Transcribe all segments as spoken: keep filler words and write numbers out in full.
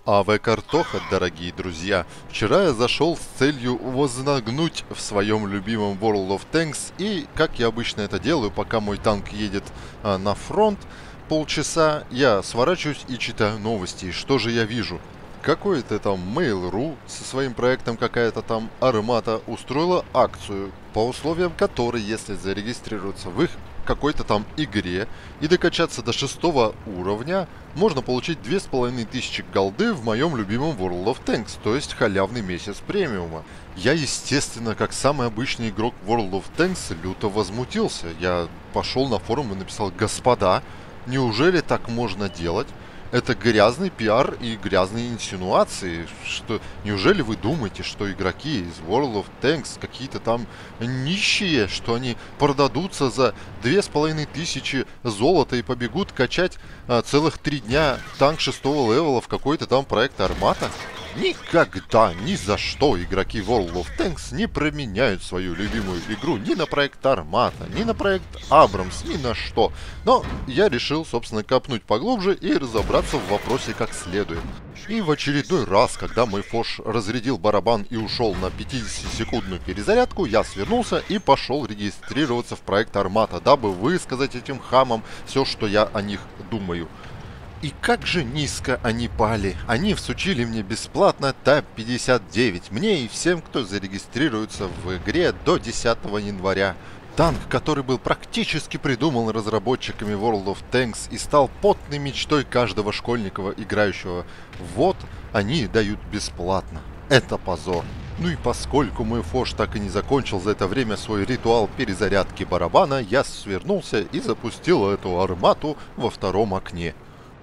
АВ Картоха, дорогие друзья. Вчера я зашел с целью вознагнуть в своем любимом World of Tanks, и, как я обычно это делаю, пока мой танк едет а, на фронт, полчаса я сворачиваюсь и читаю новости. И что же я вижу? Какой-то там Mail.ru со своим проектом, какая-то там Армата устроила акцию, по условиям которой, если зарегистрироваться в их какой-то там игре и докачаться до шестого уровня, можно получить две с половиной тысячи голды в моем любимом World of Tanks, то есть халявный месяц премиума. Я, естественно, как самый обычный игрок World of Tanks, люто возмутился. Я пошел на форум и написал: господа, неужели так можно делать? Это грязный пиар и грязные инсинуации. Что, неужели вы думаете, что игроки из World of Tanks какие-то там нищие, что они продадутся за две с половиной тысячи золота и побегут качать а, целых три дня танк шестого левела в какой-то там проект Армата? Никогда, ни за что игроки World of Tanks не променяют свою любимую игру ни на проект Армата, ни на проект Абрамс, ни на что. Но я решил, собственно, копнуть поглубже и разобраться в вопросе как следует. И в очередной раз, когда мой фош разрядил барабан и ушел на пятидесятисекундную перезарядку, я свернулся и пошел регистрироваться в проект Армата, дабы высказать этим хамам все, что я о них думаю. И как же низко они пали. Они всучили мне бесплатно Т пятьдесят девять. Мне и всем, кто зарегистрируется в игре до десятого января. Танк, который был практически придуман разработчиками World of Tanks и стал потной мечтой каждого школьника, играющего. Вот они дают бесплатно. Это позор. Ну и поскольку мой фош так и не закончил за это время свой ритуал перезарядки барабана, я свернулся и запустил эту армату во втором окне.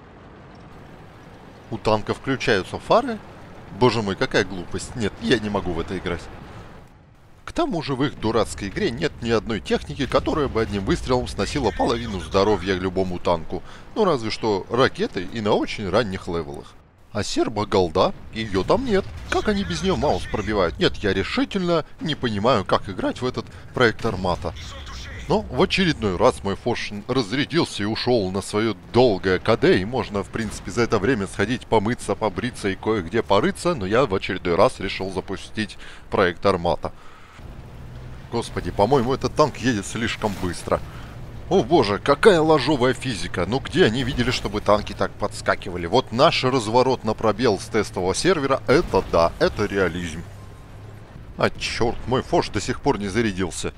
У танка включаются фары. Боже мой, какая глупость. Нет, я не могу в это играть. К тому же в их дурацкой игре нет ни одной техники, которая бы одним выстрелом сносила половину здоровья любому танку. Ну разве что ракеты и на очень ранних левелах. А сербо-голда, ее там нет. Как они без нее маус пробивают? Нет, я решительно не понимаю, как играть в этот проект Армата. Но в очередной раз мой фош разрядился и ушел на свое долгое КД, и можно, в принципе, за это время сходить помыться, побриться и кое-где порыться, но я в очередной раз решил запустить проект Армата. Господи, по-моему, этот танк едет слишком быстро. О боже, какая ложовая физика! Ну где они видели, чтобы танки так подскакивали? Вот наш разворот на пробел с тестового сервера, это да, это реализм. А черт, мой фош до сих пор не зарядился.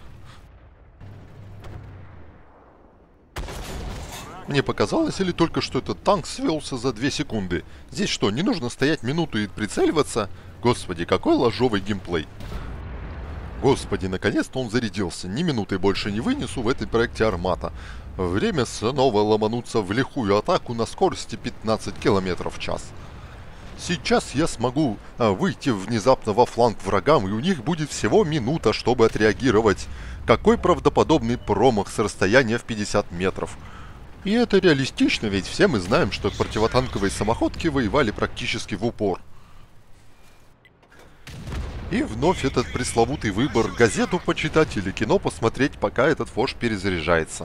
Мне показалось, или только что этот танк свелся за две секунды? Здесь что, не нужно стоять минуту и прицеливаться? Господи, какой ложовый геймплей. Господи, наконец-то он зарядился. Ни минуты больше не вынесу в этой проекте Армата. Время снова ломануться в лихую атаку на скорости пятнадцать километров в час. Сейчас я смогу а, выйти внезапно во фланг врагам, и у них будет всего минута, чтобы отреагировать. Какой правдоподобный промах с расстояния в пятьдесят метров. И это реалистично, ведь все мы знаем, что противотанковые самоходки воевали практически в упор. И вновь этот пресловутый выбор: газету почитать или кино посмотреть, пока этот фош перезаряжается.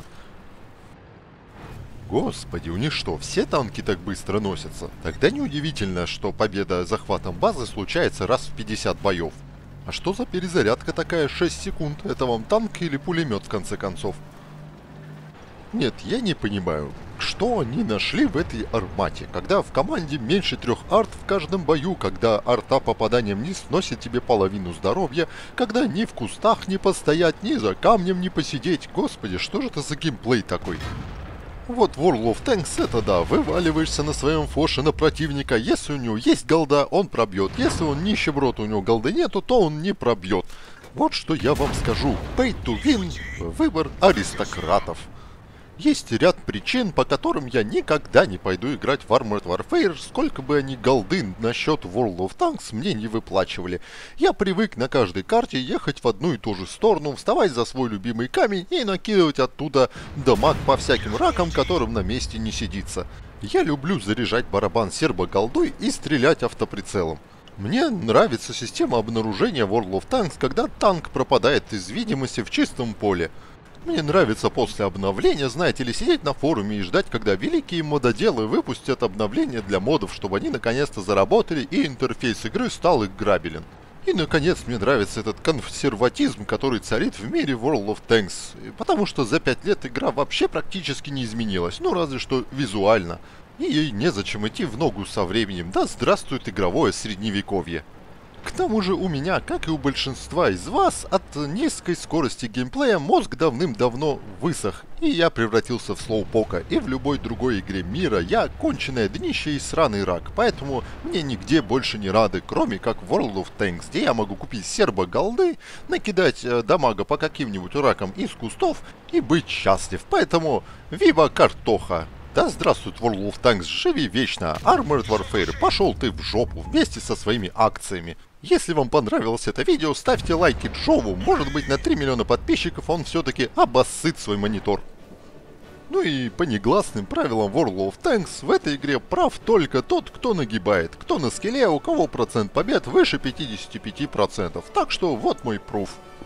Господи, у них что, все танки так быстро носятся? Тогда неудивительно, что победа захватом базы случается раз в пятьдесят боев. А что за перезарядка такая? шесть секунд. Это вам танк или пулемет в конце концов? Нет, я не понимаю, что они нашли в этой армате, когда в команде меньше трех арт в каждом бою, когда арта попаданием вниз сносит тебе половину здоровья, когда ни в кустах не постоять, ни за камнем не посидеть. Господи, что же это за геймплей такой? Вот World of Tanks это да, вываливаешься на своем фоше на противника, если у него есть голда, он пробьет, если он нищеброд, у него голды нету, то он не пробьет. Вот что я вам скажу, pay to win, выбор аристократов. Есть ряд причин, по которым я никогда не пойду играть в Armored Warfare, сколько бы они голды насчет World of Tanks мне не выплачивали. Я привык на каждой карте ехать в одну и ту же сторону, вставать за свой любимый камень и накидывать оттуда дамаг по всяким ракам, которым на месте не сидится. Я люблю заряжать барабан сербо-голдой и стрелять автоприцелом. Мне нравится система обнаружения World of Tanks, когда танк пропадает из видимости в чистом поле. Мне нравится после обновления, знаете ли, сидеть на форуме и ждать, когда великие мододелы выпустят обновление для модов, чтобы они наконец-то заработали и интерфейс игры стал играбелен. И наконец мне нравится этот консерватизм, который царит в мире World of Tanks, потому что за пять лет игра вообще практически не изменилась, ну разве что визуально. И ей незачем идти в ногу со временем, да здравствует игровое средневековье. К тому же у меня, как и у большинства из вас, от низкой скорости геймплея мозг давным-давно высох, и я превратился в слоупока, и в любой другой игре мира я конченое днище и сраный рак, поэтому мне нигде больше не рады, кроме как World of Tanks, где я могу купить сербо голды, накидать э, дамага по каким-нибудь ракам из кустов и быть счастлив, поэтому вива картоха! Да здравствует World of Tanks, живи вечно, Armored Warfare, пошел ты в жопу вместе со своими акциями. Если вам понравилось это видео, ставьте лайки Джову, может быть на три миллиона подписчиков он все-таки обоссыт свой монитор. Ну и по негласным правилам World of Tanks в этой игре прав только тот, кто нагибает, кто на скилле, у кого процент побед выше пятидесяти пяти процентов, так что вот мой пруф.